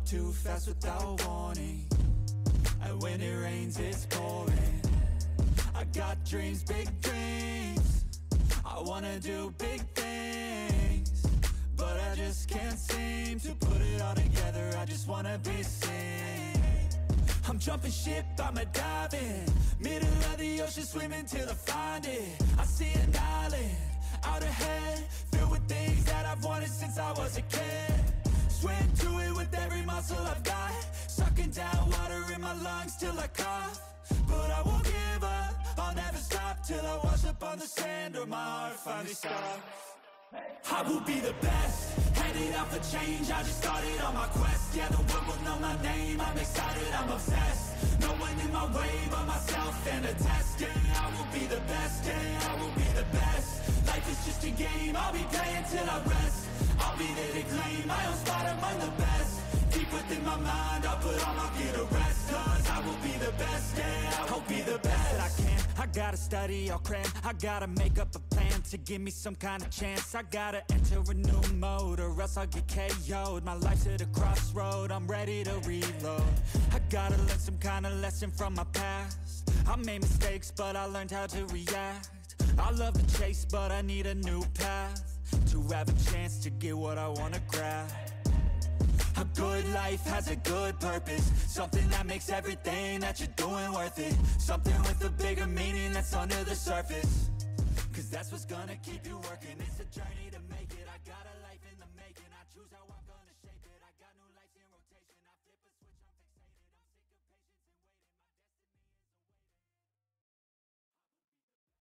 too fast without warning, and when it rains it's pouring. I got dreams, big dreams, I wanna do big things, but I just can't seem to put it all together. I just wanna be seen. I'm jumping ship, I'm a diving, middle of the ocean, swimming till I find it. I see an island out ahead, filled with things that I've wanted since I was a kid. Swim to it with every muscle I've got, sucking down water in my lungs till I cough. But I won't give up, I'll never stop till I wash up on the sand or my heart finally stops. I will be the best, headed out for change, I just started on my quest. Yeah, the world will know my name, I'm excited, I'm obsessed. No one in my way but myself and a test. Yeah, I will be the best, yeah, I will be the best. Life is just a game, I'll be playing till I rest. I'll be there to claim my own spot among the best. Deep within my mind, I'll put all my gear to rest. Cause I will be the best, yeah, I'll be the best that I can. I gotta study, I'll cram, I gotta make up a plan to give me some kind of chance. I gotta enter a new mode or else I'll get KO'd. My life's at a crossroad, I'm ready to reload. I gotta learn some kind of lesson from my past. I made mistakes, but I learned how to react. I love the chase, but I need a new path to have a chance to get what I wanna grab. A good life has a good purpose, something that makes everything that you're doing worth it. Something with a bigger meaning that's under the surface, cause that's what's gonna keep you working. It's a journey.